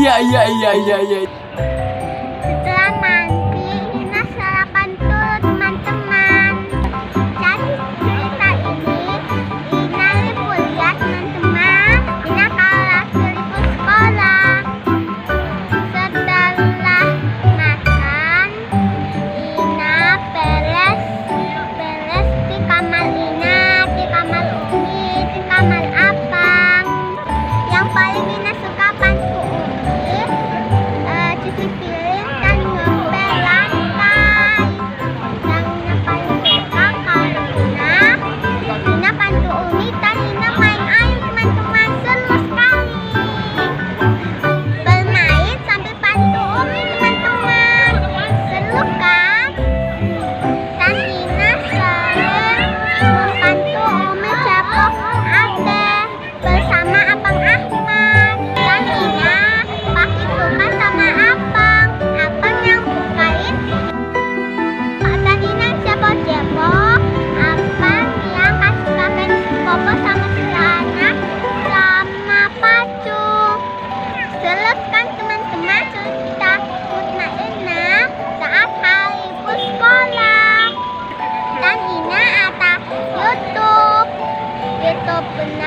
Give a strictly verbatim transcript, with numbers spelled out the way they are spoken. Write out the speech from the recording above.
Iya iya iya iya iya. Setelah mandi, Ina sarapan dulu teman-teman. Jadi cerita ini Ina libur ya teman-teman. Ina kalau lagi libur sekolah. Setelah makan, Ina beres beres di kamar Ina, di kamar Umi, di kamar Abang. Yang paling Ina suka bantu Umi eh, cuci piring dan ngepel lantai. Yang Ina paling suka kalau Ina Ina bantu Umi dan Ina main air teman-teman, seru sekali. Bermain sambil bantu Umi teman-teman, seru kan? Dan Ina sering membantu Umi cepok ade bersama Abang Ahmad. Dan Ina pakai tugas sama Abang, Abang yang bukain. Dan Ina cepok-cepok, Abang yang kasih pakai popo sama celana sama baju. Seleb kan teman-teman cerita Mutma Ina saat hari libur sekolah. Dan Ina ada YouTube, YouTube benar.